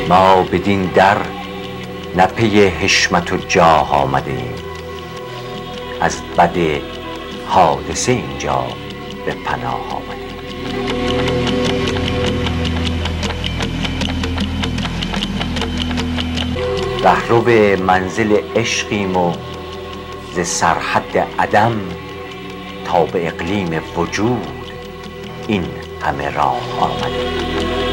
ما بدین در نه پی حشمت و جاه آمدیم، از بد حادثه اینجا به پناه آمدیم. رهرو منزل عشقیم و ز سرحد عدم تا به اقلیم وجود این همه راه آمدیم.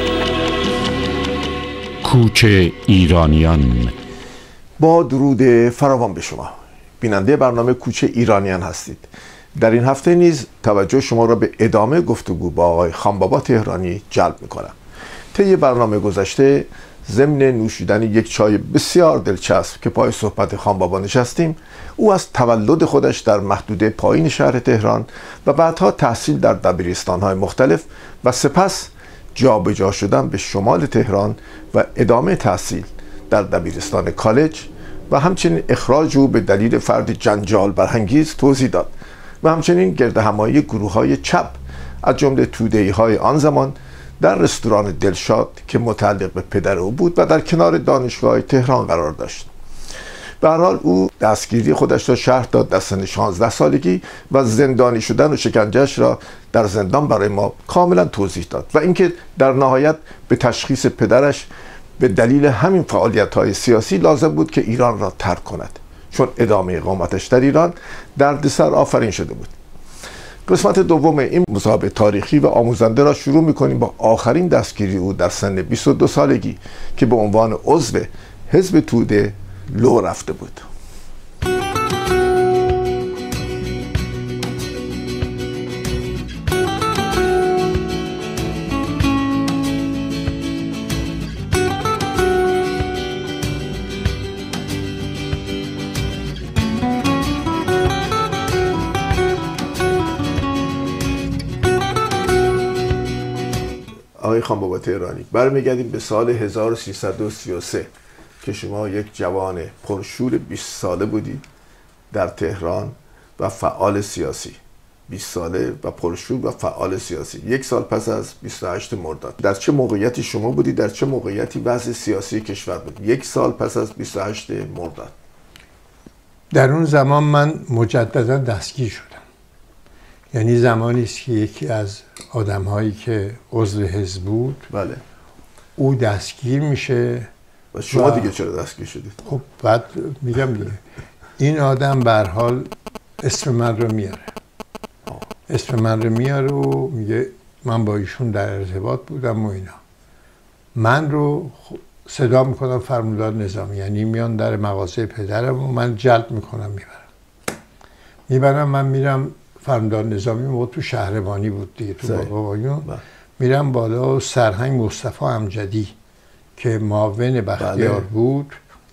کوچ ایرانیان. با درود فراوان به شما، بیننده برنامه کوچ ایرانیان هستید. در این هفته نیز توجه شما را به ادامه گفتگو با آقای خانبابا تهرانی جلب می‌کنم. طی برنامه گذشته ضمن نوشیدن یک چای بسیار دلچسب که پای صحبت خانبابا نشستیم، او از تولد خودش در محدوده پایین شهر تهران و بعدها تحصیل در دبیرستان‌های مختلف و سپس جابجا شدن به شمال تهران و ادامه تحصیل در دبیرستان کالج و همچنین اخراج او به دلیل فرد جنجال برانگیز توضیح داد و همچنین گردهمایی گروه‌های چپ از جمله توده‌ای‌های آن زمان در رستوران دلشاد که متعلق به پدر او بود و در کنار دانشگاه تهران قرار داشت. به هر حال او دستگیری خودش را شرح داد در سن 16 سالگی و زندانی شدن و شکنجهش را در زندان برای ما کاملا توضیح داد و اینکه در نهایت به تشخیص پدرش به دلیل همین فعالیت‌های سیاسی لازم بود که ایران را ترک کند، چون ادامه اقامتش در ایران دردسر آفرین شده بود. قسمت دوم این مصاحبه تاریخی و آموزنده را شروع می‌کنیم با آخرین دستگیری او در سن 22 سالگی که به عنوان عضو حزب توده لو رفته بود. آقای خانبابا تهرانی، برمیگردیم به سال 1333 که شما یک جوان پرشور 20 ساله بودی در تهران و فعال سیاسی. 20 ساله و پرشور و فعال سیاسی. یک سال پس از 28 مرداد در چه موقعیتی شما بودی؟ در چه موقعیتی وضع سیاسی کشور بود یک سال پس از 28 مرداد؟ در اون زمان من مجددا دستگیر شدم. یعنی زمانی است که یکی از آدم‌هایی که عضو حزب بود، بله، او دستگیر میشه و شما دیگه چرا دستگیر شدید؟ خب بعد میگم دیگه این آدم به هر حال اسم من رو میاره. اسم من رو میاره و میگه من با ایشون در ارتباط بودم و اینا. من رو صدا میکنم فرماندار نظامی، یعنی میان در مغازه پدرم و من جلب میکنم میبرم. من میرم فرماندار نظامی موقع تو شهربانی بود دیگه، تو باقایون. میرم بالا، سرهنگ مصطفی امجدی که معاون بختیار بود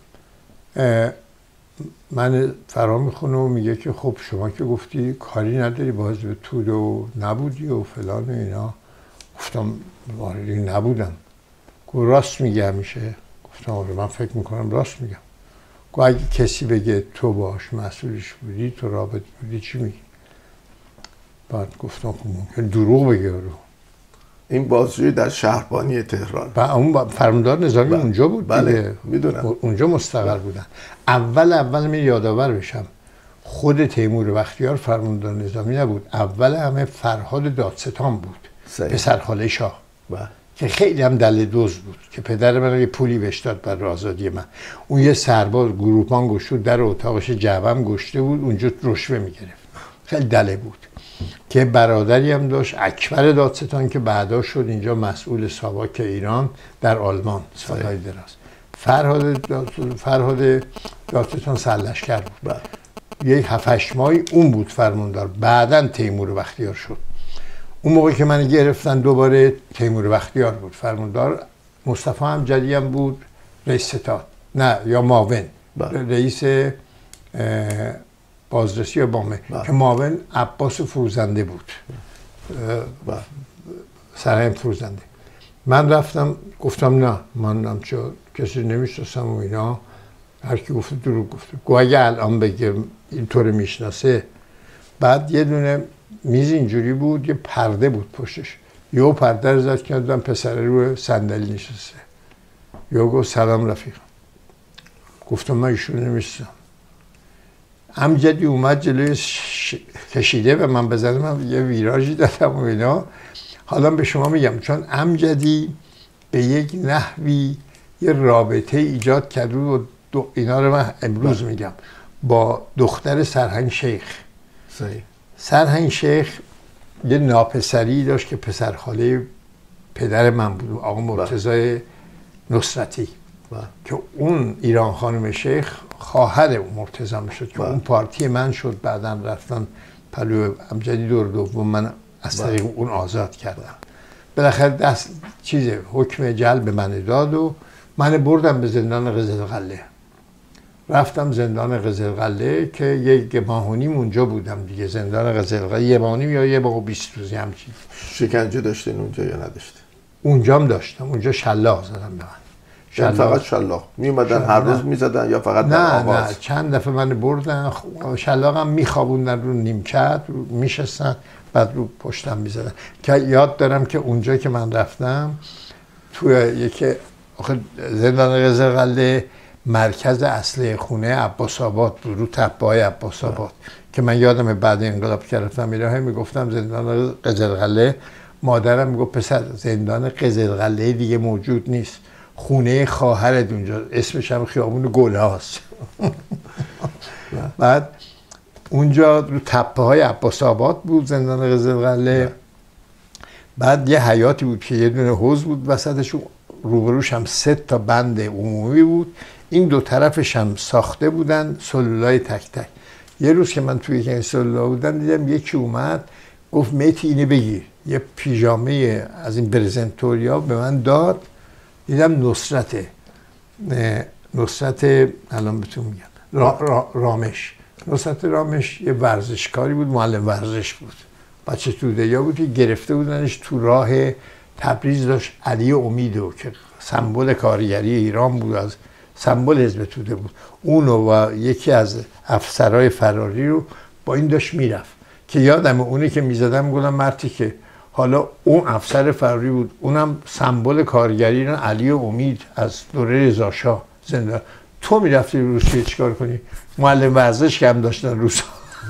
من فرا میخونه و میگه که خب شما که گفتی کاری نداری با حزب توده و نبودی و فلان و اینا. گفتم واردی نبودم. گفت راست میگه همیشه؟ گفتم آره من فکر میکنم راست میگم. گفت اگه کسی بگه تو باش مسئولش بودی، تو رابط بودی، چی میگی؟ بعد گفتم خب ممکن دروغ بگه رو. این بازجویی در شهربانی تهران و اون فرماندار نظامی اونجا بود. بله میدونم اونجا مستقر بودن. اول می یادآور بشم خود تیمور بختیار فرماندار نظامی نبود. اول همه فرهاد دادستان بود، پسر خاله شاه که خیلی هم دل دوز بود که پدر من یه پولی بهش داد برای آزادی من. اون یه سرباز گروپان گشته در اتاقش جوم گشته بود، اونجا رشوه میگرفت. خیلی دله بود که برادری هم داشت اکبر دادستان که بعدا شد اینجا مسئول ساواک ایران در آلمان سالهای دراز. فرهاد دادستان سرلشکر بود. یه 7-8 ماهی اون بود فرماندار. بعدن تیمور بختیار شد. اون موقع که من گرفتن دوباره تیمور بختیار بود فرماندار. مصطفی امجدی هم بود رئیس ستاد، نه یا معاون رئیس بازرسی یا بامه که معاون عباس فروزنده بود، سرهنگ فروزنده. من رفتم گفتم نه من همچه کسی نمیشناسم و اینا. هر کی گفته دروغ گفته. گو اگه الان بگه اینطور میشناسه. بعد یه دونه میز اینجوری بود، یه پرده بود پشتش، یه پرده رو زد کردم پسر روی صندلی نشسته. یا گفت سلام رفیق. گفتم من ایشون نمیشناسم. امجدی اومد جلوی کشیده و من بزنم، من یه ویراژی دادم و اینا. حالا به شما میگم چون امجدی به یک نحوی یه رابطه ایجاد کرد و اینا رو من امروز میگم با دختر سرهنگ شیخ. سرهنگ شیخ یه ناپسری داشت که پسرخاله پدر من بود، آقا مرتضی نصرتی، که اون ایران خانم شیخ خواهر اون مرتضی میشد که اون پارتی من شد. بعدم رفتن پلو امجدی دور دوم من از طریق اون آزاد کردم. بالاخره حکم جلب من داد و من بردم به زندان قزلقله. رفتم زندان قزلقله که یک ماه و نیم اونجا بودم دیگه. زندان قزلقله یه ماه و نیم یا یه ماه و 20 روزی همچین. شکنجه داشتین اونجا یا نداشتین؟ اونجام داشتم. اونجا شلاق زدم به من. فقط شلاق می اومدن هر روز میزدن یا فقط در آغاز؟ نه چند دفعه من بردن شلاقم میخوابوندن رو نیمکت میشستن بعد رو پشتم میزدن. که یاد دارم که اونجا که من رفتم توی یکی زندان قزلقله مرکز اصلی خونه عباس آباد بود، رو تپه‌های عباس آباد، که من یادم بعد انقلاب که رفتم میراه میگفتم زندان قزلقله. مادرم میگفت پسر زندان قزلقله دیگه موجود نیست، خونه خواهرت اونجا، اسمش هم خیابون گلهاست. بعد اونجا رو تپه‌های عباس آباد بود زندان قزلقله. بعد یه حیاتی بود که یه دونه حوض بود وسطش، روبروش هم 3 تا بند عمومی بود. این دو طرفش هم ساخته بودن سلولای تک تک. یه روز که من توی یک سلولا بودم دیدم یکی اومد گفت میتی اینو بگیر. یه پیژامه از این برزنتوریا به من داد. دیدم نصرت الان بهتون میگم رامش. نصرت رامش یه ورزشکاری بود، معلم ورزش بود، بچه توده‌یا بود که گرفته بودنش تو راه تبریز. داشت علی امیدو که سمبل کارگری ایران بود، از سمبل حزب توده بود، اونو و یکی از افسرهای فراری رو با این داشت میرفت. که یادم اونه که میزدم گفتم مرتی که حالا اون افسر فراری بود، اونم سمبل کارگری ایران علی امید از دوره رضا شاه زنده. تو میرفتی روسیه چیکار کنی؟ معلم ورزش که هم داشتن روسا.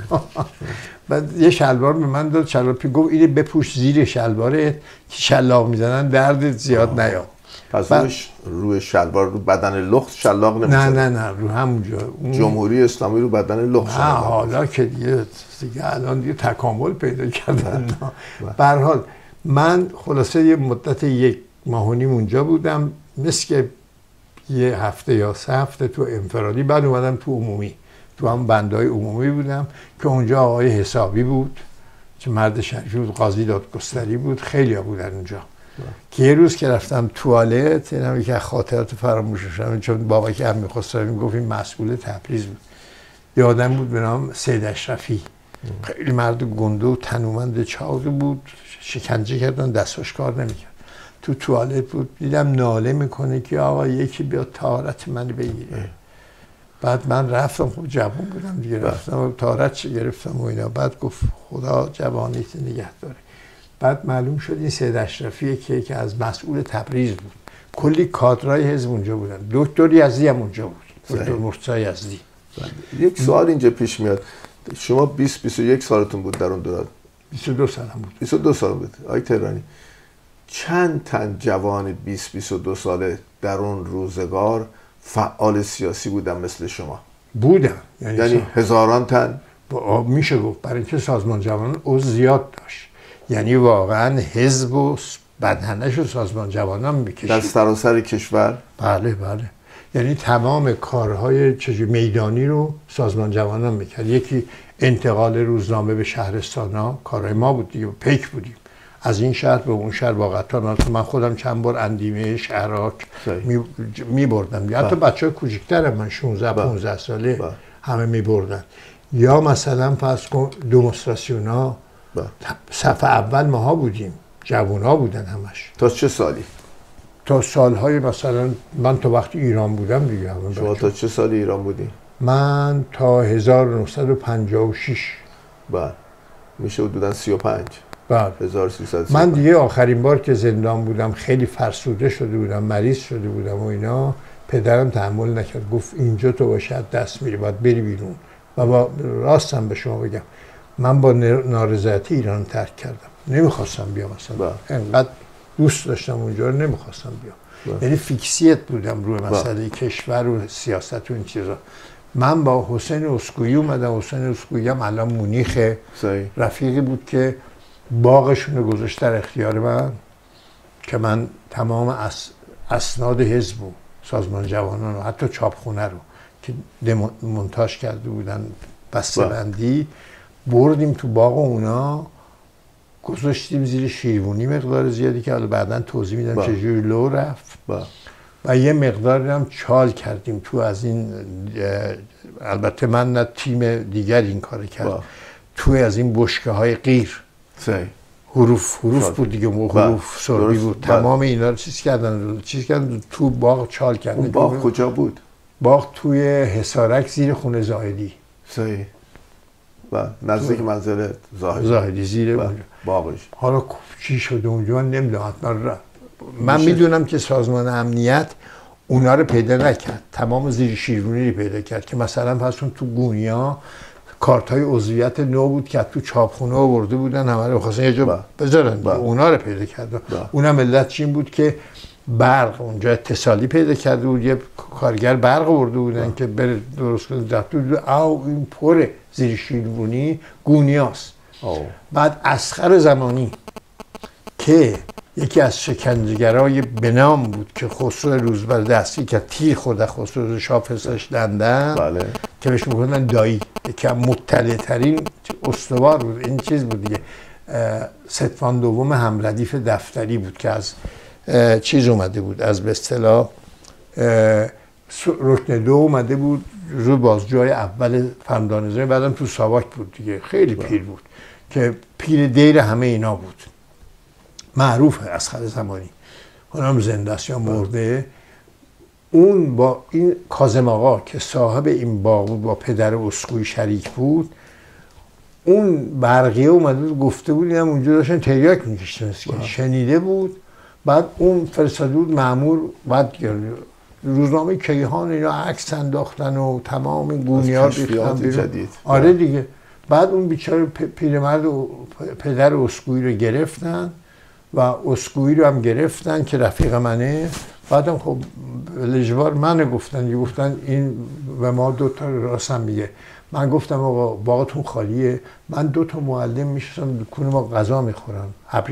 بعد یه شلوار به من داد، شلوار گفت اینو بپوش زیر شلوارت که شلاق میزنن دردت زیاد نیاد. پس روی شلوار رو بدن لخت شلاق نمیزنن؟ نه رو همونجا. جمهوری اسلامی رو بدن لخت شلاق. حالا که دیگه الان دیگه تکامل پیدا کردن. به هر حال من خلاصه یه مدت 1 ماه و نیم اونجا بودم، مثل که یه هفته یا 3 هفته تو انفرادی. بعد اومدم تو عمومی، تو هم بندهای عمومی بودم که اونجا آقای حسابی بود که مرد شریفی بود، قاضی دادگستری بود، خیلی ها بودن اونجا. که یه روز که رفتم توالت، اینم یکی از خاطرات فراموشم، چون بابا که هم میخواستم میگفت این مسئول تبریز بود، یه آدم بود به نام سید اشرفی، خیلی مرد گنده و تنومند چاقی بود، شکنجه کردن دستاش کار نمیکرد. تو توالت بود، دیدم ناله میکنه که آقا یکی بیاد طهارت من بگیره. بعد من رفتم، خب جوان بودم دیگه، رفتم و طهارت گرفتم و اینا. بعد گفت خدا جوانیت نگه داره. بعد معلوم شد این سید اشرفیه که از مسئول تبریز بود. کلی کادرای حزب اونجا بودن. دکتر یزدی هم اونجا بود، دکتر مرتضی یزدی. یک سوال اینجا پیش میاد، شما 20-21 سالتون بود در اون دوران؟ 22 سالم بود. 22 سال بود. آقای تهرانی، چند تن جوان 20-22 ساله در اون روزگار فعال سیاسی بودن مثل شما؟ بودن، یعنی هزاران تن؟ میشه گفت، برای اینکه سازمان جوانان عضو زیاد داشت. یعنی واقعا حزب و بدنش و سازمان جوانان میکشید در سراسر کشور. بله یعنی تمام کارهای میدانی رو سازمان جوانان میکرد. یکی انتقال روزنامه به شهرستانا کارهای ما بود دیگه، پیک بودیم از این شهر به اون شهر با قطار. من خودم چند بار اندیمه شهراک میبردم، حتی بچه های کوچکتر من 16-15 ساله همه میبردن. یا مثلا فرض کن دمونستراسیونا، صف اول ماها بودیم، جوونا بودن همش. تا چه سالی؟ تا سالهای مثلا من تا وقتی ایران بودم دیگه. شما تا چه سالی ایران بودی؟ من تا 1956. بله، میشه حدوداً 35. بله. 1335. من دیگه آخرین بار که زندان بودم خیلی فرسوده شده بودم، مریض شده بودم و اینا، پدرم تحمل نکرد، گفت اینجا تو باشد دست میری، باید بری بیرون. و با راستم به شما بگم من با نارضایتی ایران ترک کردم، نمیخواستم بیام اصلا. انقدر دوست داشتم اونجا رو نمیخواستم بیام. یعنی فیکسیت بودم روی مسئله کشور و سیاست و این چیزا. من با حسین اسکویی اومدم. حسین اسکویی هم الان مونیخه، رفیقی بود که باغشون رو گذاشت در اختیار من که من تمام اسناد حزب و سازمان جوانان و حتی چاپخونه رو که مونتاژ کرده بودن بسته بندی بردیم تو باغ اونا، گذاشتیم زیر شیروانی مقدار زیادی که حالا بعداً توضیح میدم چجوری لو رفت. و یه مقداری هم چال کردیم تو از این، البته من نه تیم دیگر این کار کرد، توی از این بشکه های قیر حروف بود دیگه، حروف سربی بود. تمام اینا رو چیز کردن تو باغ چال کردن. اون باغ کجا بود؟ باغ توی حصارک زیر خونه زاهدی. صحیح. و نزدیک منزل زاهدی زیر باغش. حالا چی شده اونجا من نمیدونم. من میدونم که سازمان امنیت اونا رو پیدا نکرد، تمام زیر شیرونی رو پیدا کرد که مثلا پس اون تو گونیا کارت‌های عضویت نو بود که تو چاپخونه آورده بودن، همه رو خواستن یه جا بذارن. اونا رو پیدا کرد. اونم علت چین بود که برق اونجا اتصالی پیدا کرده بود، یه کارگر برق آورده بودن که بره درست کنه. او این پر زیر شیرونی گونیاست. بعد اسخر زمانی که یکی از شکنجهگرای بنام بود که خسرو روزبر دستی که تیر خورده خسرو شاه فرستادش لندن، که بهش میگفتن دایی، یکی از مطلع ترین استوار بود. این چیز بود دیگه، ستوان دوم همردیف دفتری بود که از چیز اومده بود، از به اصطلاح رکن 2 اومده بود رو بازجوی اول فرماندار نظامی، بعدم تو ساواک بود دیگه. خیلی پیر بود که پیر دیر همه اینا بود، معروفه اسخر زمانی. اونم زنده است یا مرده. اون با این کاظم آقا که صاحب این باغ بود با پدر اسکویی شریک بود، اون برقیه اومده بود گفته بود اینم اونجا داشتن تریاک میکشتن، شنیده بود. بعد اون فرستاده بود مأمور، بعد روزنامه کیهان اینا عکس انداختن و تمام گونی‌ها ریختن بیرون. آره دیگه. بعد اون بیچاره پیرمرد و پدر اسکویی رو گرفتن و اسکویی رو هم گرفتن که رفیق منه. بعدم خب لجوار منو گفتن این و ما 2 تا راستم میگه. من گفتم آقا باغتون خالیه، من 2 تا معلم میشستم دکون ما غذا میخورن،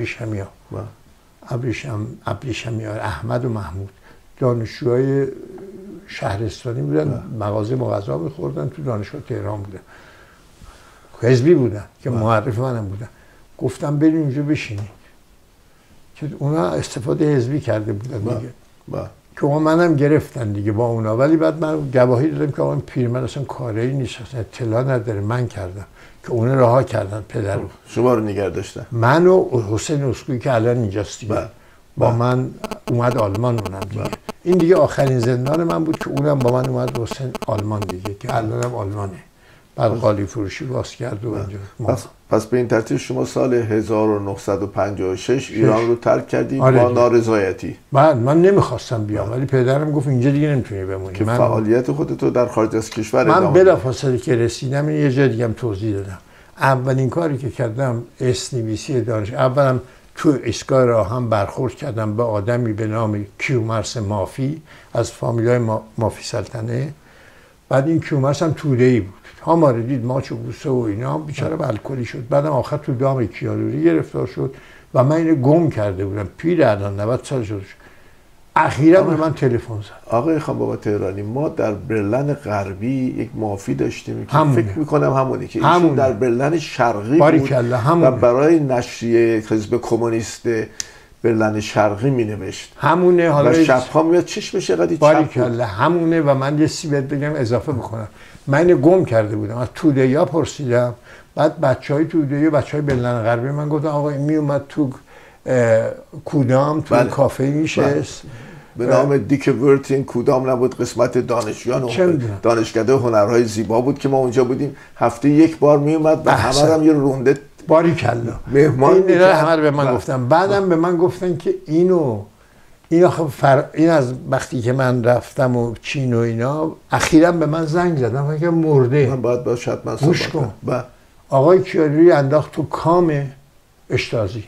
ابریشمیا احمد و محمود، دانشجوهای شهرستانی بودن، مغازه ما غذا میخوردن، تو دانشگاه تهران بودن، حزبی بودن که معرف منم بودن. گفتم بریم اونجا بشینیم که اونا استفاده حزبی کرده بودن دیگه، که منم گرفتن دیگه با اونا. ولی بعد من گواهی دادم که آقا پیرمرد اصلا کاری نیست، اصلا اطلاع نداره، من کردم که اونا رها کردن پدر رو. شما رو نگه داشتن؟ من و حسین اسکویی که الان اینجاست دیگه. با من اومد آلمان اونم دیگه. این دیگه آخرین زندان من بود که اونم با من اومد حسین آلمان دیگه، که الانم آلمانه. بعد قالی فروشی باز کرد و اونجا. پس به این ترتیب شما سال 1956 ایران رو ترک کردید با نارضایتی. من نمیخواستم بیام، ولی پدرم گفت اینجا دیگه نمیتونی بمونی. که فعالیت خودتو در خارج از کشور ادامه من بلافاصله که رسیدم یه جای دیگه هم توضیح دادم. اولین کاری که کردم اسنویسی دانش، اولم تو ایستگاه راهم برخورد کردم به آدمی به نام کیومرث مافی از فامیلای مافی سلطنه. بعد این کیومرث هم توره‌ای بود، ها ما رو دید ماچ و بوسه و اینا، بیچاره الکلی شد. بعدم آخر تو دام کیاروری گرفتار شد و من اینو گم کرده بودم. پیر الان 90 سال شد. اخیرا به من تلفن زد. آقای خانبابا تهرانی، ما در برلن غربی یک مافی داشتیم که فکر میکنم همونه که ایشون در برلن شرقی بود و برای نشریه حزب کمونیست برلن شرقی می نوشت. همونه. حالا و شب‌ها میاد چشمش قدی چپ بود. همونه. و من یه سی بهت بگم اضافه بکنم، من اینو گم کرده بودم، از توده‌یا پرسیدم. بعد بچهای توده‌ای و بچهای برلن غربی من گفتن آقا این می اومد تو کودام تو کافه میشست به نام دیک ورتین. کودام نبود، قسمت دانشجویان و دانشکده هنرهای زیبا بود که ما اونجا بودیم. هفته 1 بار می اومد و همه هم یه رونده باریکلا. مهمان این می‌کرد. همه رو به من گفتن. بعدم به من گفتن که این آخه این از وقتی که من رفتم و چین و اینا، اخیراً به من زنگ زدن که مرده. من باید باش حتما گوش صحبت کن. کنم. آقای کیانی انداخت تو کام اشتازی.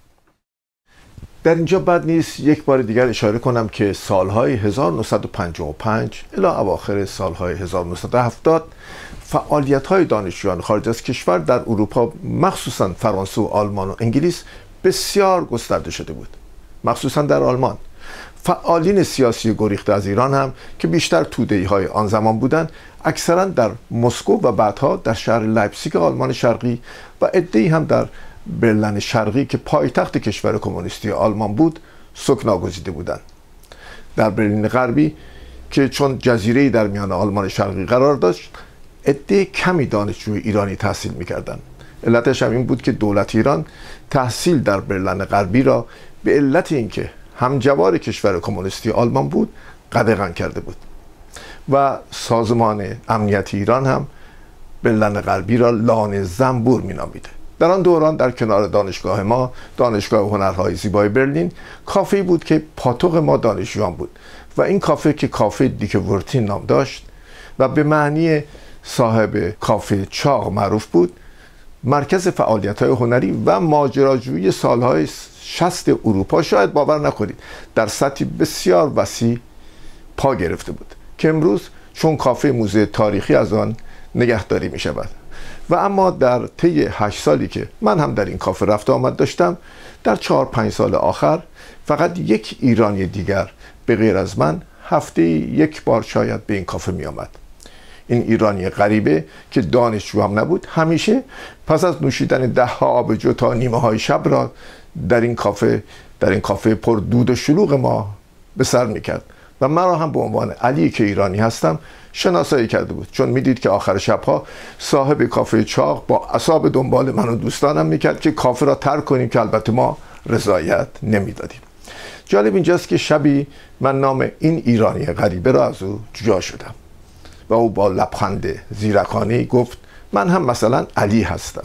در اینجا بد نیست یک بار دیگر اشاره کنم که سالهای 1955 الی اواخر سالهای 1970 فعالیت‌های دانشجویان خارج از کشور در اروپا، مخصوصا فرانسه و آلمان و انگلیس، بسیار گسترده شده بود. مخصوصا در آلمان فعالین سیاسی گریخته از ایران هم که بیشتر توده‌ای‌های آن زمان بودند، اکثرا در مسکو و بعدها در شهر لایپزیگ آلمان شرقی و عده‌ای هم در برلین شرقی که پایتخت کشور کمونیستی آلمان بود سکنا گزیده بودند. در برلین غربی که چون جزیره‌ای در میان آلمان شرقی قرار داشت، عده کمی دانشجوی ایرانی تحصیل می‌کردند. علتش هم این بود که دولت ایران تحصیل در برلین غربی را به علت اینکه همجوار کشور کمونیستی آلمان بود قدغن کرده بود و سازمان امنیتی ایران هم برلین غربی را لانه زنبور مینامیده. در آن دوران در کنار دانشگاه ما، دانشگاه هنرهای زیبای برلین، کافه‌ای بود که پاتوق ما دانشجویان بود و این کافه که کافه دیک ورتین نام داشت و به معنی صاحب کافه چاق معروف بود، مرکز فعالیت‌های هنری و ماجراجویی سالهای 60 اروپا، شاید باور نکنید، در سطحی بسیار وسیع پا گرفته بود که امروز چون کافه موزه تاریخی از آن نگهداری می شود. و اما در طی 8 سالی که من هم در این کافه رفت آمد داشتم، در 4-5 سال آخر فقط یک ایرانی دیگر به غیر از من هفته یک بار شاید به این کافه می آمد. این ایرانی غریبه که دانشجو هم نبود، همیشه پس از نوشیدن 10 آبجو تا نیمه های شب را در این کافه پر دود و شلوغ ما به سر میکرد و مرا هم به عنوان علی که ایرانی هستم شناسایی کرده بود، چون میدید که آخر شبها صاحب کافه چاق با اعصاب دنبال من و دوستانم میکرد که کافه را ترک کنیم که البته ما رضایت نمیدادیم. جالب اینجاست که شبی من نام این ایرانی غریبه را از او جدا شدم و او با لبخند زیرکانه‌ای گفت من هم مثلا علی هستم،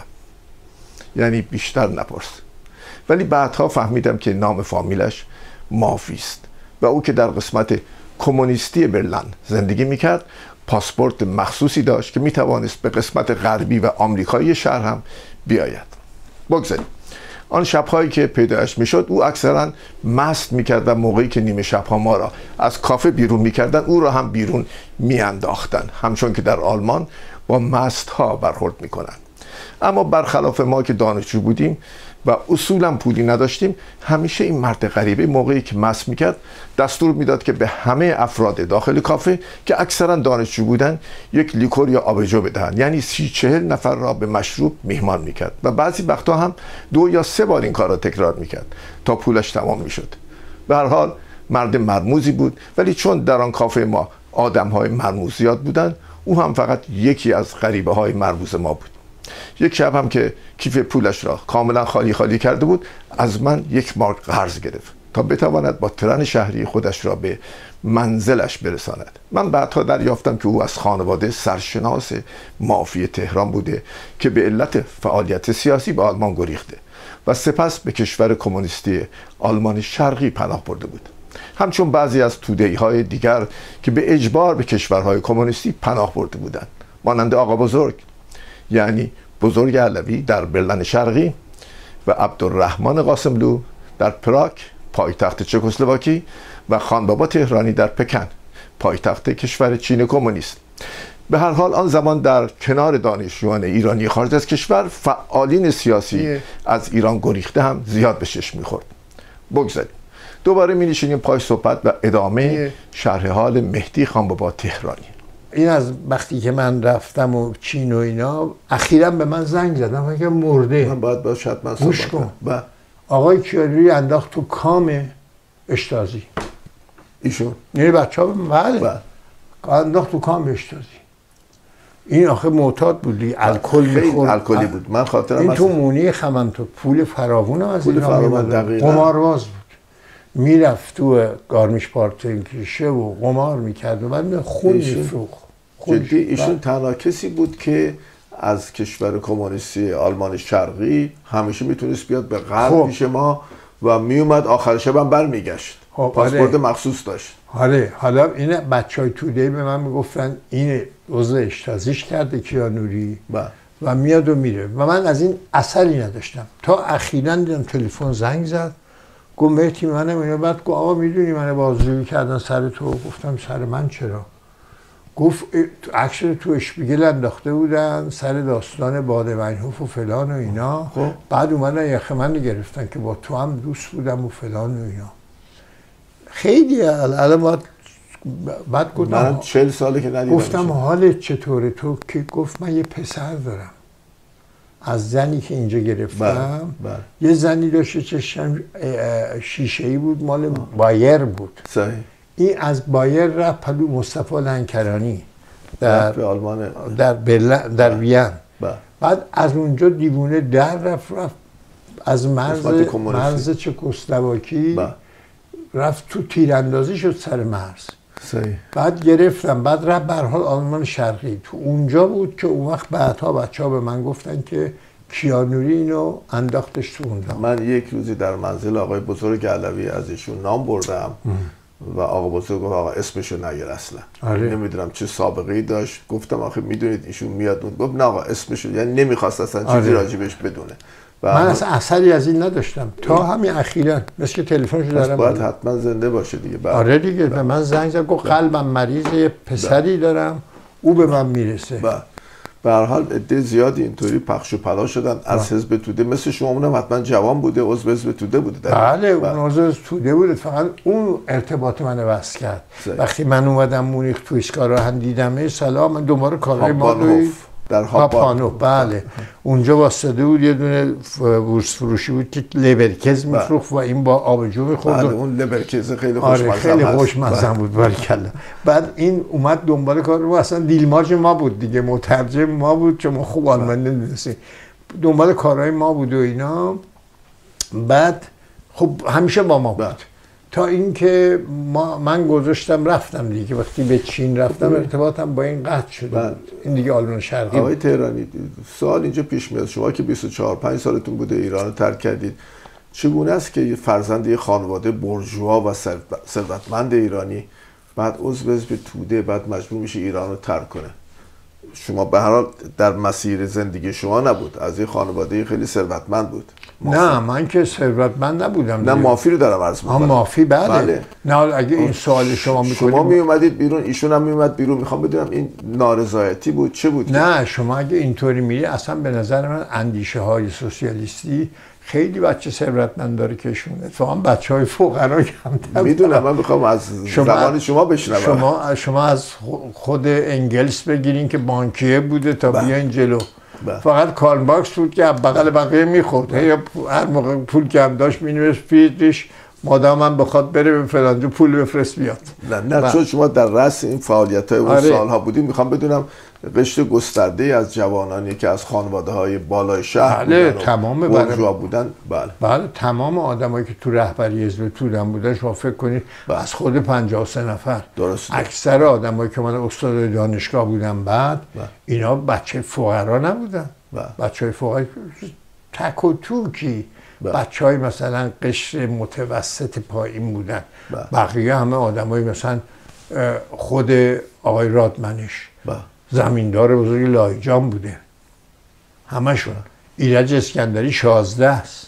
یعنی بیشتر نپرس. ولی بعدها فهمیدم که نام فامیلش مافی است و او که در قسمت کمونیستی برلین زندگی میکرد پاسپورت مخصوصی داشت که میتوانست به قسمت غربی و آمریکایی شهر هم بیاید. بگذاریم آن شبهایی که پیدایش میشد او اکثرا مست میکرد و موقعی که نیمه شبها ما را از کافه بیرون میکردن او را هم بیرون میانداختن، همچون که در آلمان با مست ها برخورد میکنن. اما برخلاف ما که دانشجو بودیم و اصولا پولی نداشتیم، همیشه این مرد غریبه موقعی که مست میکرد دستور میداد که به همه افراد داخل کافه که اکثرا دانشجو بودن یک لیکور یا آبجو بدهند، یعنی 30-40 نفر را به مشروب میهمان میکرد و بعضی وقتا هم 2 یا 3 بار این کار را تکرار میکرد تا پولش تمام میشد. به هر حال مرد مرموزی بود، ولی چون در آن کافه ما آدمهای مرموز زیاد بودند، او هم فقط یکی از غریبه های مرموز ما بود. یک شب هم که کیف پولش را کاملا خالی کرده بود، از من 1 مارک قرض گرفت تا بتواند با ترن شهری خودش را به منزلش برساند. من بعدها دریافتم که او از خانواده سرشناس مافی تهران بوده که به علت فعالیت سیاسی به آلمان گریخته و سپس به کشور کمونیستی آلمان شرقی پناه برده بود، همچون بعضی از توده‌ای‌های دیگر که به اجبار به کشورهای کمونیستی پناه برده بودند، مانند آقا بزرگ یعنی بزرگ علوی در برلین شرقی و عبدالرحمن قاسملو در پراگ پایتخت چکسلواکی و خانبابا تهرانی در پکن پایتخت کشور چین کمونیست. به هر حال آن زمان در کنار دانشجویان ایرانی خارج از کشور فعالین سیاسی از ایران گریخته هم زیاد به چشم می‌خورد. بگذاریم دوباره می‌نشینیم پای صحبت و ادامه شرح حال مهدی خانبابا تهرانی. این از وقتی که من رفتم و چین و اینا، اخیراً به من زنگ زدن که مرده. من باید باش حتما صحبت کنم. و آقای کیانی انداخت تو کام اشتازی. ایشون یعنی بچه‌ها بله انداخت تو کام اشتازی. این آخه معتاد بودی، الکل می‌خورد، الکلی بود. من خاطرم این تو مونی خمن تو پول فراوون از پول فراوون دقیقاً قمارباز بود. میرفت تو گارمیش پارتنکیشه و قمار میکرد و بعد خون میفروخت. جدی ایشون تنها کسی بود که از کشور کمونیستی آلمان شرقی همیشه میتونست بیاد به غرب پیش ما و میومد آخر شب هم برمیگشت. پاسپورت مخصوص داشت. آره. حالا این بچهای توده به من میگفتن این عضو اشتازیش کرده کیانوری و میاد و میره و من از این اثری نداشتم تا اخیراً دیدم تلفن زنگ زد گفت مهدی منم اینا. بعد گفت آقا میدونی من بازجویی کردن سر تو؟ گفتم سر من چرا؟ گفت عکس رو تو اشپیگل انداخته بودن سر داستان بادمجونف و فلان و اینا. بعد اومدن یخ من گرفتن که با تو هم دوست بودم و فلان و اینا. خیلی الان بعد گفتم من 40 ساله که ندیدم. گفتم حالت چطوره تو؟ که گفت من یه پسر دارم از زنی که اینجا گرفتم. یه زنی داشته چشم شیشه‌ای بود مال بایر بود. صحیح. این از بایر رفت پلو مصطفی لنکرانی در آلمان در وین. بعد از اونجا دیوونه در رفت از مرز چکسلواکی رفت تو تیراندازی شد سر مرز. صحیح. بعد گرفتم بعد رفت به هر حال آلمان شرقی. تو اونجا بود که اون وقت بعدها بچه‌ها به من گفتن که کیانوری اینو انداختش تو اونجا. من یک روزی در منزل آقای بزرگ علوی از ایشون نام بردم و آقا بزرگ گفت آقا اسمشو نگیر اصلا. نمیدونم چه سابقه‌ای داشت. گفتم آخه میدونید ایشون میاد. گفت نه آقا اسمشو، یعنی نمیخواست اصلا چیزی راجبش بدونه. من اصلا اثری از این نداشتم تا همین اخیراً مثل که تلفنشو دارم. باید حتما زنده باشه دیگه. آره دیگه. به من زنگ زد گفت قلبم مریضه یه پسری دارم او به من میرسه. به هر حال عده زیادی اینطوری پخش و پلا شدن از حزب توده. مثل شما اونم حتما جوان بوده عضو حزب توده بوده. بله اون عضو توده بوده. فقط اون ارتباط منو وصل کرد. وقتی من اومدم مونیخ تو ایستگاه راهن دیدم سلام من دوباره کارهای ما در هاپانوف. بله اونجا واسطه بود یه دونه بورس فروشی بود که لبرکز میفروخت و این با آبجو میخورد. بله اون لبرکز خیلی خوشمزه بود. خیلی خوشمزه بود باریکلا. بعد این اومد دنبال کار ما. اصلا دیلماج ما بود دیگه، مترجم ما بود چون ما خوب آلمانی نمی‌دونستیم. دنبال کارهای ما بود و اینا. بعد خب همیشه با ما بود تا اینکه من گذاشتم رفتم دیگه. وقتی به چین رفتم ارتباطم با این قطع شد. این دیگه آلمان شرقی. آقای تهرانی سوال اینجا پیش میاد، شما که 24-5 سالتون بوده ایران رو ترک کردید، چگونه است که فرزند یه خانواده بورژوا و ثروتمند ایرانی بعد عضو حزب توده بعد مجبور میشه ایران رو ترک کنه؟ شما به هر حال در مسیر زندگی شما نبود، از یه خانواده خیلی ثروتمند بود. نه من که ثروتمند نبودم. نه مافی رو دارم عرض می‌کنم. مافی بله. نه اگه این سوال شما می‌کنید شما می اومدید بیرون ایشون هم می اومد بیرون. میخوام بدونم این نارضایتی بود چه بود؟ نه شما اگه اینطوری میری اصلا به نظر من اندیشه های سوسیالیستی خیلی بچه ثروتمند داره کشونه. اتفاقا بچهای فقرا کمتر. میدونم من میخوام از زبان شما بشنوم. شما از خود انگلس بگیرین که بانکیه بوده تا بیاین جلو. فقط کارل مارکس بود که بغل بقیه میخورد. هر موقع پول کم داشت مینوشت فیدریش مادام من بخواد بره به فلانجا پول بفرست بیاد. نه چون شما در رأس این فعالیت‌های اون سالها بودیم. میخوام بدونم قشر گسترده از جوانانی که از خانواده‌های بالای شهر بودن بله تمام آدمایی که تو رهبری حزب توده بودن شما فکر کنید از خود 53 نفر درسته. اکثر آدمایی که من استاد دانشگاه بودم بعد اینا بچه فقرا نبودن. بچهای فقرا تک و توکی بچهای مثلا قشر متوسط پایین بودن. بقیه همه آدمای مثلا خود آقای رادمنش زمیندار بزرگ لایجان بوده همشون. ایرج اسکندری 16 است.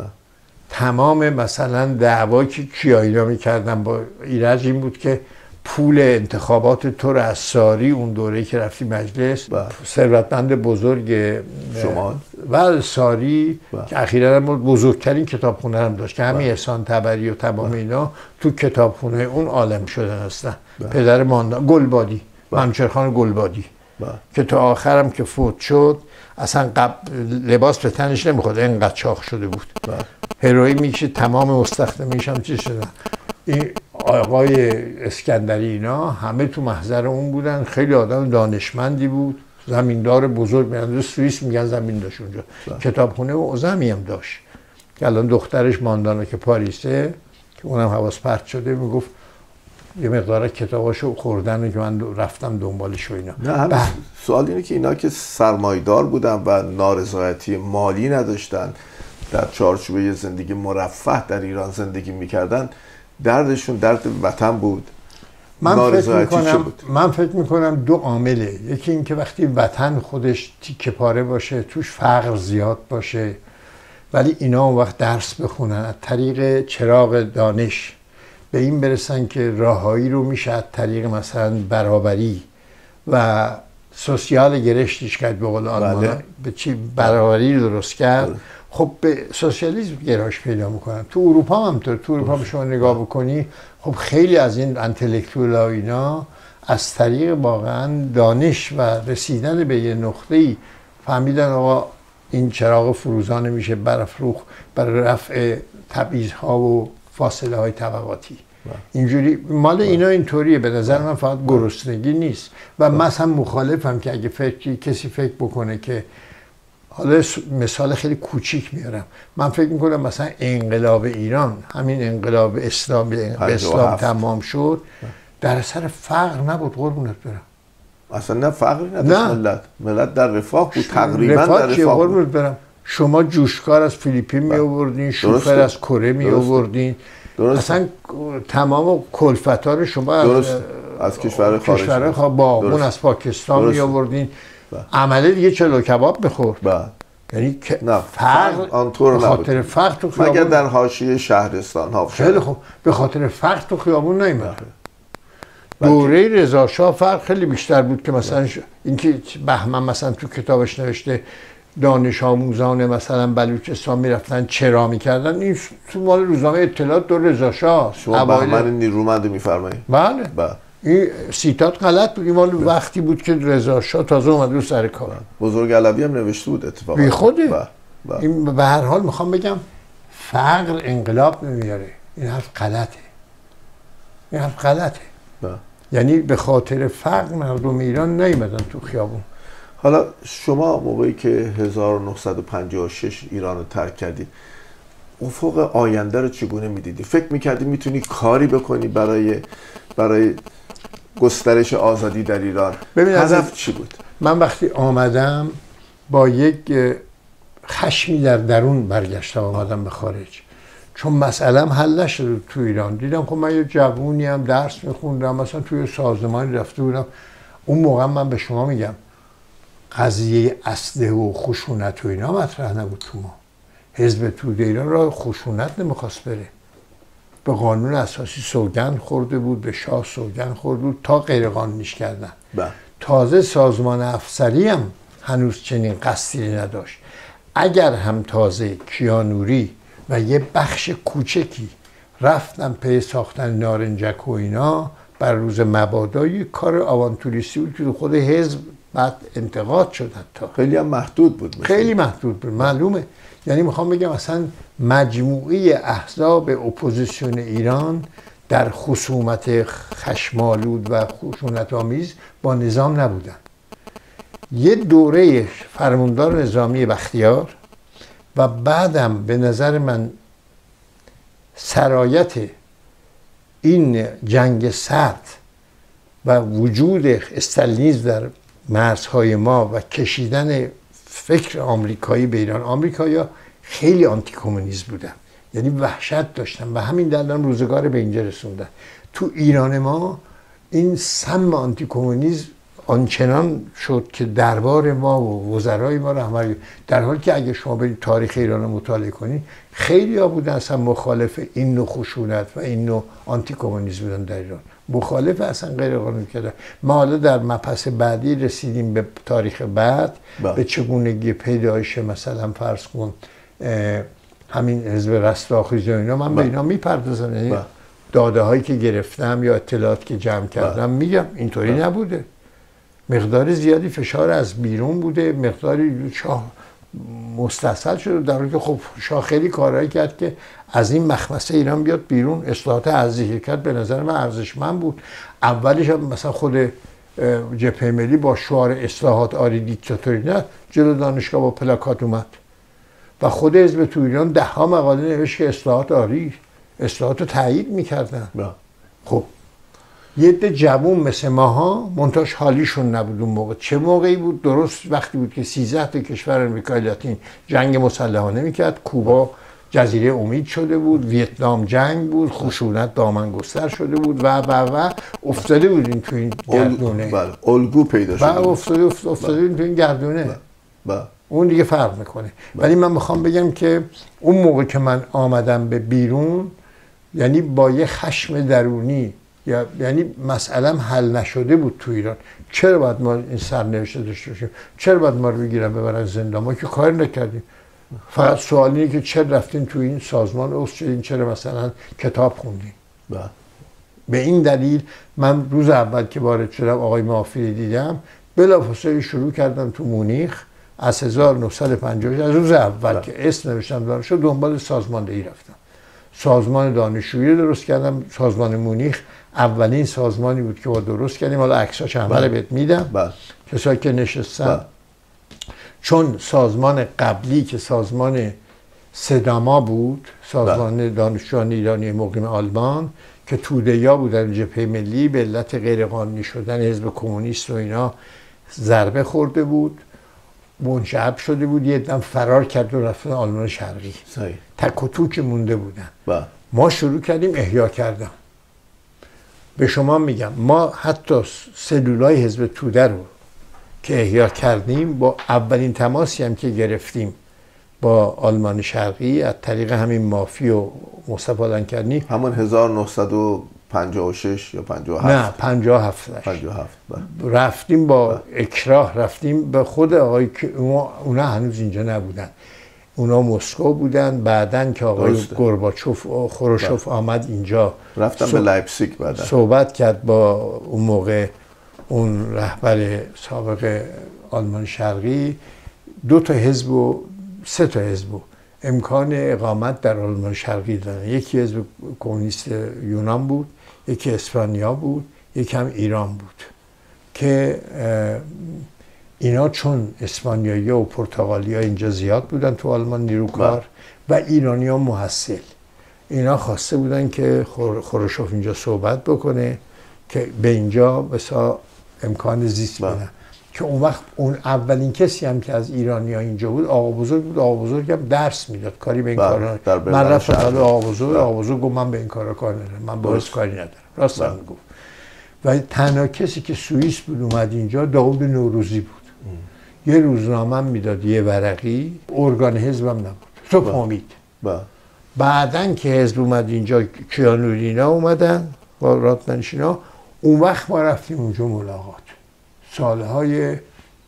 تمام مثلا دعوا که کیایینا میکردن با ایرج این بود که پول انتخابات تو رو از ساری اون دوره که رفتی مجلس ثروتمند بزرگ شمال و ساری که اخیراً بزرگترین کتابخونه هم داشت که همین احسان طبری و تمام اینا تو کتابخونه اون عالم شدن هستن. پدر ماندان گلبادی منوچهرخان گلبادی که تا آخرم که فوت شد اصلا لباس به تنش نمیخورد اینقدر چاق شده بود. هروئین میکشید تمام مستخدمیش هم چی شدن. این آقای اسکندری اینا همه تو محضر اون بودن. خیلی آدم دانشمندی بود. زمیندار بزرگ میگن سوئیس میگن زمین داشت اونجا. کتابخونه و عظمی هم داشت که الان دخترش ماندانا که پاریسه که اونم حواس پرت شده میگفت یه مقدار کتاباشو خوردن و که من رفتم دنبالش و اینا. نه سوال اینه که اینا که سرمایه‌دار بودن و نارضایتی مالی نداشتن، در چارچوب یه زندگی مرفه در ایران زندگی میکردن، دردشون درد وطن بود. من فکر میکنم دو عامله. یکی این که وقتی وطن خودش تیکه پاره باشه، توش فقر زیاد باشه، ولی اینا اون وقت درس بخونن، از طریق چراغ دانش به این برسن که راههایی رو میشه از طریق مثلا برابری و سوسیال گرشتش کرد، به قول آلمانا به چی برابری درست کرد. خب به سوسیالیسم گرایش پیدا میکنن. تو اروپا هم تو اروپا به شما نگاه بکنی، خب خیلی از این انتلکتوال اینا از طریق واقعا دانش و رسیدن به یه نقطه‌ای فهمیدن آقا این چراغ فروزان میشه برافروخت برای رفع تبعیض‌ها و فاصله های طبقاتی. اینجوری مال اینا اینطوریه. به نظر من فقط گرسنگی نیست و من هم مخالفم که اگه کسی فکر بکنه که، حالا مثال خیلی کوچیک میارم، من فکر میکنم مثلا انقلاب ایران، همین انقلاب اسلام به اسلام تمام شد، در اثر فقر نبود. قربونت برم، اصلا نه فقری نداشت. ملت در رفاه بود، تقریبا در رفاه بود. برم. شما جوشکار از فیلیپین می آوردین، شوفر از کره می آوردین، اصلا تمام کلفت‌ها رو شما از کشور خارجی باغون از پاکستان می آوردین. عمله دیگه چلو کباب بخور. یعنی فقر آنطور به خاطر فقر تو خیابون، مگر در حاشیه شهرستان ها. خیلی خوب، به خاطر فقر تو خیابون نیومد. دوره رضا شاه فرق خیلی بیشتر بود که مثلا اینکه بهمن مثلا تو کتابش نوشته دانش آموزان مثلا بلوچستان میرفتن چرا میکردن، این تو مال روزنامه اطلاعات دور رضا شاه. شما بهمن نیرومند میفرمایید؟ بله. این سیتات غلط بود. این مال وقتی بود که رضا شاه تازه اومد رو سر کار. بزرگ علوی هم نوشته بود اتفاقا. بی خوده. این به هر حال میخوام بگم فقر انقلاب نمیاره. این حرف غلطه. یعنی به خاطر فقر مردم ایران نیومدن تو خیابون. حالا شما موقعی که 1956 ایران رو ترک کردی، افق آینده رو چگونه میدیدی؟ فکر میکردی میتونی کاری بکنی برای گسترش آزادی در ایران؟ هدف چی بود؟ من وقتی آمدم با یک خشمی در درون برگشتم، آمدم به خارج، چون مسئله‌ام حل نشد تو ایران. دیدم خب من یه جوونی هم درس میخوندم، مثلا توی سازمانی رفته بودم. اون موقع من به شما میگم قضیه اسلحه و خشونت و اینا مطرح نبود تو ما. حزب توده ایران راه خشونت نمیخواست بره. به قانون اساسی سوگند خورده بود، به شاه سوگند خورده بود تا غیر قانونیش کردن. تازه سازمان افسری هم هنوز چنین قصدی نداشت. اگر هم تازه کیانوری و یه بخش کوچکی رفتن پی ساختن نارنجک و اینا بر روز مبادا، کار آوانتوریستی بود که خود حزب بعد انتقاد شد. حتی خیلی هم محدود بود. خیلی محدود بود، معلومه. یعنی میخوام بگم اصلا مجموعه احزاب اپوزیسیون ایران در خصومت خشمالود و خشونت آمیز با نظام نبودن. یه دوره فرماندار نظامی بختیار و بعدم به نظر من سرایت این جنگ سرد و وجود استالینیسم در مرزهای ما و کشیدن فکر آمریکایی به ایران. آمریکایی‌ها خیلی آنتی کمونیست بودن، یعنی وحشت داشتن و همین دلیل روزگار به اینجا رسوندن. تو ایران ما این سم آنتی کمونیسم آنچنان شد که دربار ما و وزرای ما رهبری، در حالی که اگه شما برید تاریخ ایران رو مطالعه کنید خیلی ها بودن اصلا مخالف این نوع خشونت و این نوع آنتی کمونیسم بودن در ایران، مخالف اصلا غیر قانونی کردن. ما حالا در مبحث بعدی رسیدیم به تاریخ بعد به چگونگی پیدایش مثلا فرض کن همین حزب رستاخیز و اینا. من به اینا میپردازم، یعنی داده هایی که گرفتم یا اطلاعات که جمع کردم میگم اینطوری نبوده. مقدار زیادی فشار از بیرون بوده، مقداری شاه مستصل شده، در حالی که خب شاه خیلی کارهایی کرد که از این مخمسه ایران بیاد بیرون. اصلاحات ارزشی کرد، به نظر من ارزشمند بود. اولش هم مثلا خود جبهه ملی با شعار اصلاحات آری دیکتاتوری نه جلو دانشگاه با پلاکات اومد و خود حزب توده ایران 10 مقاله نوشت که اصلاحات آری، اصلاحات رو تایید میکردن. خب یه عده جوون مثل ماها منتاش حالیشون نبود اون موقع. چه موقعی بود؟ درست وقتی بود که 13 تا کشور امریکای لاتین جنگ مسلحانه میکرد، کوبا جزیره امید شده بود، ویتنام جنگ بود، خشونت دامن گستر شده بود و افتاده بودیم تو این گردونه. بله، الگو پیدا شده. افتاده تو این گردونه. اون دیگه فرق میکنه. ولی من میخوام بگم که اون موقع که من آمدم به بیرون، یعنی با یه خشم درونی، یعنی مسئله حل نشده بود تو ایران. چرا باید ما این سرنوشت داشته باشیم؟ چرا باید ما رو بگیرن ببرن زندان؟ ما که کار نکردیم. فقط سوال اینه که چرا رفتین تو این سازمان عضو شدین؟ چرا مثلا کتاب خوندین؟ به این دلیل من روز اول که وارد شدم آقای مافی دیدم، بلافاصله شروع کردم تو مونیخ از 1950 از روز اول که اسم نوشتم دانشجو دنبال سازماندهی رفتم. سازمان دانشجویی رو درست کردم. سازمان مونیخ اولین سازمانی بود که ما درست کردیم. حالا عکساش همه رو بهت میدم. کسایی که نشستن. چون سازمان قبلی که سازمان سداما بود، سازمان دانشجویان ایرانی مقیم آلمان که توده‌یا بودن، جبهه ملی، به علت غیرقانونی شدن حزب کمونیست و اینا ضربه خورده بود، منشعب شده بود، یه دم فرار کرد و رفتن آلمان شرقی. تک و توک مونده بودن. ما شروع کردیم احیا کردن. به شما میگم ما حتی سلولای حزب توده رو که احیا کردیم، با اولین تماسی هم که گرفتیم با آلمان شرقی از طریق همین مافی و مصطفی لنکرنی، همون 1956 یا 57؟ نه 57 رفتیم با اکراه، رفتیم به خود آقای که اونا هنوز اینجا نبودن، اونا مسکو بودن. بعدن که آقای گورباچوف و خروشوف آمد اینجا، رفتم به لایپزیگ، بعدن صحبت کرد با اون موقع اون رهبر سابق آلمان شرقی. 2 تا حزب و 3 تا حزب امکان اقامت در آلمان شرقی دادن. یکی حزب کمونیست یونان بود، یکی اسپانیا بود، یکی هم ایران بود که اینا چون اسپانیایی و پرتغالی ها اینجا زیاد بودن تو آلمان نیروکار و ایرانی ها محصل، اینا خواسته بودن که خروشوف اینجا صحبت بکنه که به اینجا بسا امکان زیست بدن. که اون وقت اون اولین کسی هم که از ایرانی ها اینجا بود آقا بزرگ بود. آقا بزرگ هم درس میداد، کاری به این کارا. من رفتم آقا بزرگ گفت من به این کارا کار ندارم، من باعث کاری ندارم. راست هم گفت. و تنها کسی که سوئیس بود اومد اینجا داوود نوروزی بود. یه روزنامه میداد، یه ورقی، ارگان حزبم نبود. تو فهمید. بعدن که حزب اومد اینجا، کیانورینا اومدن با راتمنشینا، اون وقت ما رفتیم اونجا ملاقات. سالهای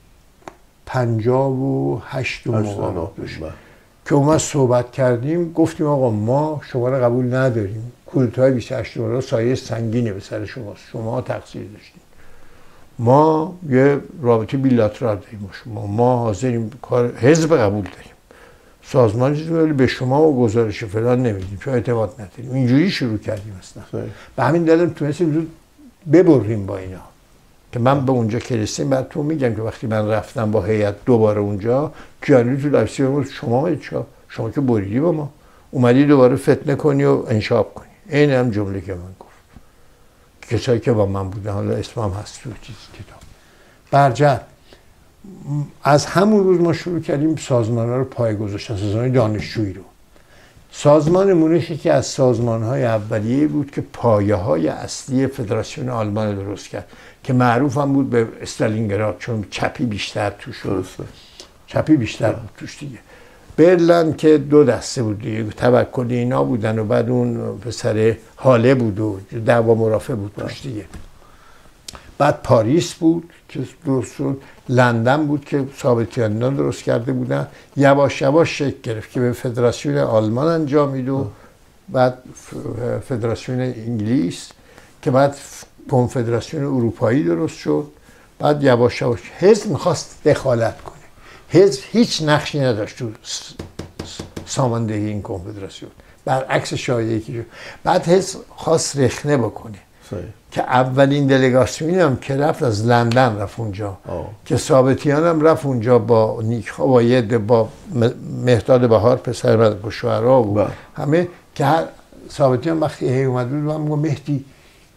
58 موقع که اومد صحبت کردیم، گفتیم آقا ما شما رو قبول نداریم، کودتای 28 مرداد سایه سنگینه به سر شماست، شما تقصیر داشتین، ما یه رابطه بیلاترال داریم شما، ما حاضریم کار حزب قبول داریم، سازمان چیزی ولی به شما و گزارش فلان نمیدیم چون اعتماد نداریم. اینجوری شروع کردیم اصلا. به همین دلیل تونستیم زود ببریم با اینا که من به اونجا که رسیدم. بعد تو میگم که وقتی من رفتم با هیئت دوباره اونجا، کیانی تو لایپزیگ گفت شما که بریدی با ما، اومدی دوباره فتنه کنی و انشاب کنی. این هم جمله که من گفت. کسایی که با من بودن، حالا اسمم هست تو چیز کتاب. برجت از همون روز ما شروع کردیم سازمان‌ها رو پای گذاشتن، سازمان دانشجویی رو. سازمان مونیخ که از سازمان‌های اولیه بود که پایه‌های اصلی فدراسیون آلمان رو درست کرد که معروف هم بود به استالینگراد، چون چپی بیشتر توش بود. چپی بیشتر بود توش دیگه. برلن که 2 دسته بود دیگه، توکلی اینا بودن و بعد اون پسر حاله بود و دعوا مرافع بود توش دیگه. بعد پاریس بود که درست شد، لندن بود که ثابتیانیان درست کرده بودن، یواش یواش شکل گرفت که به فدراسیون آلمان انجامید و بعد فدراسیون انگلیس که بعد کنفدراسیون اروپایی درست شد. بعد یواش یواش حزب میخواست دخالت کنه، حزب هیچ نقشی نداشت تو ساماندهی این کنفدراسیون، برعکس شایعی که بعد حزب خواست رخنه بکنه که اولین دلگاسیونی هم که رفت از لندن رفت اونجا که ثابتیان هم رفت اونجا با نیک‌ها با مهداد بهار پسر ملک شعرا و همه که ثابتیان وقتی اومد بود من میگم مهدی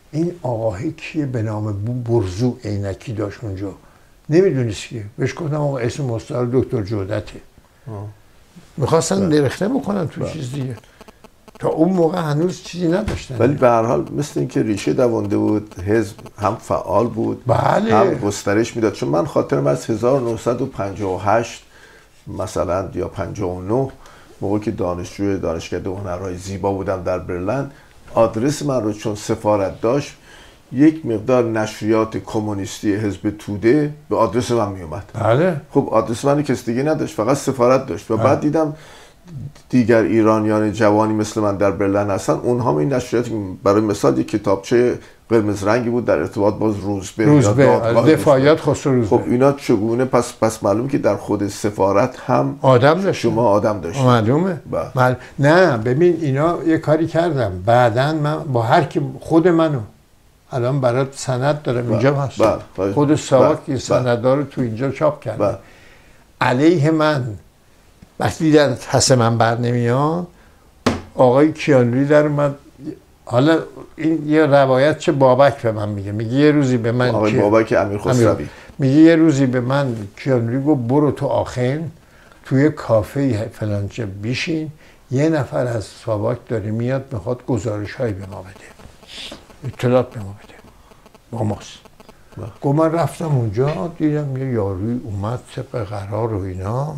این آقاه کیه به نام برزو عینکی داشت اونجا، نمیدونست که. بهش گفتم آقا اسم مستعار دکتر جودته. میخواستن درخته بکنن تو چیز دیگه. تا اون موقع هنوز چیزی نداشتن. ولی به هر حال مثل اینکه ریشه دوانده بود، حزب هم فعال بود، بله. هم گسترش میداد. چون من خاطرم از 1958 مثلا یا 59 موقعی که دانشجوی دانشکده هنرهای زیبا بودم در برلین، آدرس من رو چون سفارت داشت، یک مقدار نشریات کمونیستی حزب توده به آدرس من می اومد. بله. خب آدرس من کس دیگه نداشت، فقط سفارت داشت. و بعد دیدم دیگر ایرانیان جوانی مثل من در برلین هستن، اونها این نشریات، برای مثال یک کتابچه قرمز رنگی بود در ارتباط باز روزبه دفاعیات خسرو روزبه. خب اینا چگونه پس معلوم که در خود سفارت هم آدم داشت، شما آدم داشت. معلومه. نه ببین اینا یه کاری کردم بعدن، من با هر کی خود منو الان برات سند دارم اینجا هست، خود ساواک سنددار رو تو اینجا چاپ کردم علیه من. وقتی در پس من بر نمیاد، آقای کیانوری در اومد. حالا این یه روایت چه بابک به من میگه یه روزی به من آقای بابک امیر خسروی میگه یه روزی به من کیانوری گفت برو تو آخن توی کافه فلانچه بشین، یه نفر از ساواک داره میاد میخواد گزارش هایی به ما بده، اطلاعات به ما بده با ماست. گفت من رفتم اونجا دیدم یه یاروی اومد طبق قرار و اینا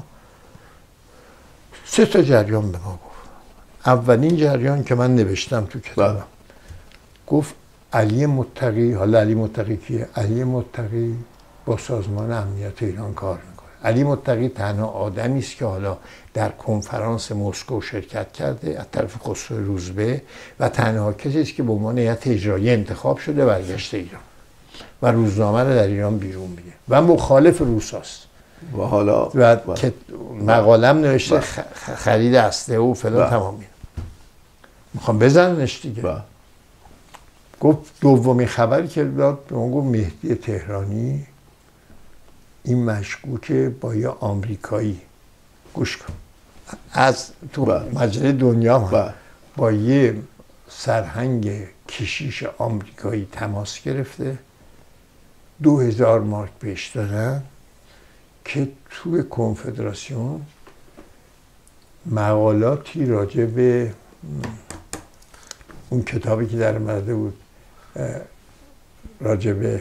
3 تا جریان به ما گفت. اولین جریان که من نوشتم تو کتابم، گفت علی متقی، حالا علی متقی کیه؟ علی متقی با سازمان امنیت ایران کار میکنه. علی متقی تنها آدمی است که حالا در کنفرانس مسکو شرکت کرده از طرف خسرو روزبه و تنها کسی است که به عنوان هیئت اجراییه انتخاب شده برگشته ایران و روزنامه رو در ایران بیرون میده و مخالف روساست. و حالا که مقالم نوشته خرید اسلحه و فلان تمامی. میخوام بزننش دیگه. گفت دومین خبری که داد به اون گفت مهدی تهرانی این مشکوکه با یه آمریکایی، گوش کن، از تو مجله دنیا هم با یه سرهنگ کشیش آمریکایی تماس گرفته، 2000 مارک بهش دادن که توی کنفدراسیون مقالاتی راجع به اون کتابی که در اومده بود راجع به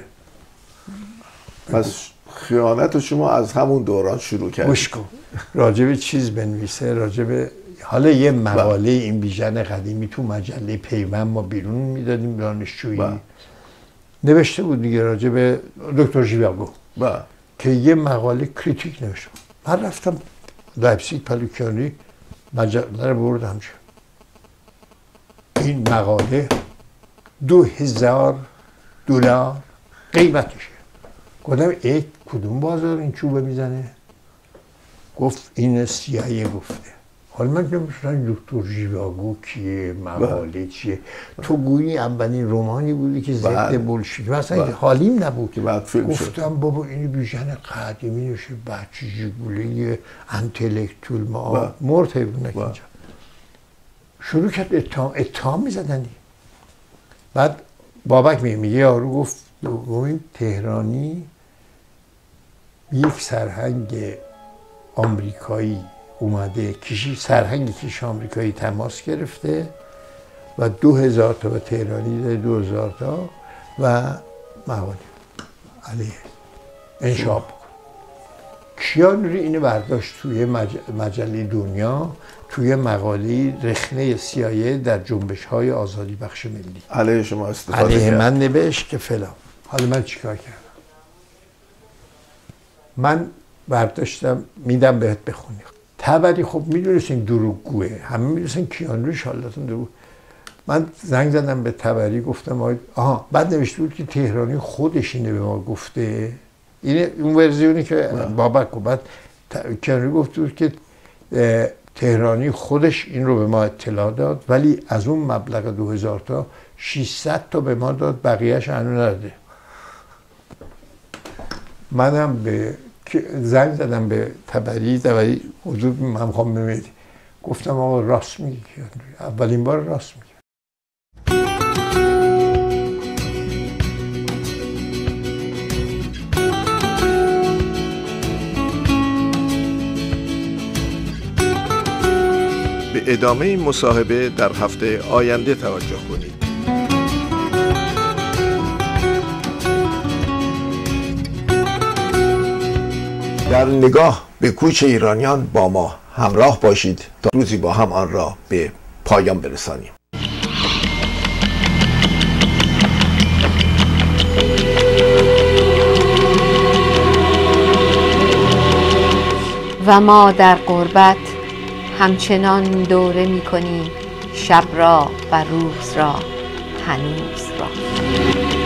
پس خیانت شما از همون دوران شروع کرد. گوش کن، راجع به چیز بنویسه، راجع به حالا یه مقاله این بیژن قدیمی تو مجله پیوند ما بیرون میدادیم دانشجویی، نوشته بود دیگه راجع به دکتر ژیواگو که یه مقاله کریتیک نوشته. من رفتم لایپزیگ پلوکیانی مجله رو بردم چه این مقاله $2000 قیمتشه. گفتم ای کدوم بازار این چوبه میزنه؟ گفت این CIA گفته. حالا من که مثلا دکتر ژیواگو کیه، مقاله چیه؟ تو گویی اولین رومانی بودی که ضد بولشویک، مثلا حالیم نبود. گفتم بابا این بیژن قدیمی نشه، بچه جیگوله انتلکتول ما مرد حیوانک اینجا. شروع کرد اتهام میزدن. بعد بابک میگه یارو گفت این تهرانی یک سرهنگ آمریکایی اومده سرهنگ کشیش آمریکایی تماس گرفته و 2000 تا به تهرانی ده 2000 تا و مقاله علیه انشاب بکن. کیانوری اینو برداشت توی مجله دنیا، توی مقاله رخنه CIA در جنبش های آزادی بخش ملی علیه شما استفاده کرد. علیه من نوشت که فلان. حالا من چیکار کردم؟ من برداشتم میدم بهت بخونی. تبری خب میدونستین دروغگوه، همه میدونستین کیانوری شالاتون دروغ. من زنگ زدم به تبری گفتم بعد نوشته بود که تهرانی خودش اینه به ما گفته. اینه اون ورژنی که بابک گفت. بعد کیانوری گفت بود که تهرانی خودش این رو به ما اطلاع داد، ولی از اون مبلغ 2000 تا 600 تا به ما داد، بقیهش هنوز نداده. منم به زنگ زدم به تبری حضور من میخوام بمیدی. گفتم آقا راست میگی، اولین بار راست میگی. به ادامه این مصاحبه در هفته آینده توجه کنید. در نگاه به کوچ ایرانیان با ما همراه باشید تا روزی با هم آن را به پایان برسانیم. و ما در غربت همچنان دوره می کنیم شب را و روز را هنوز را.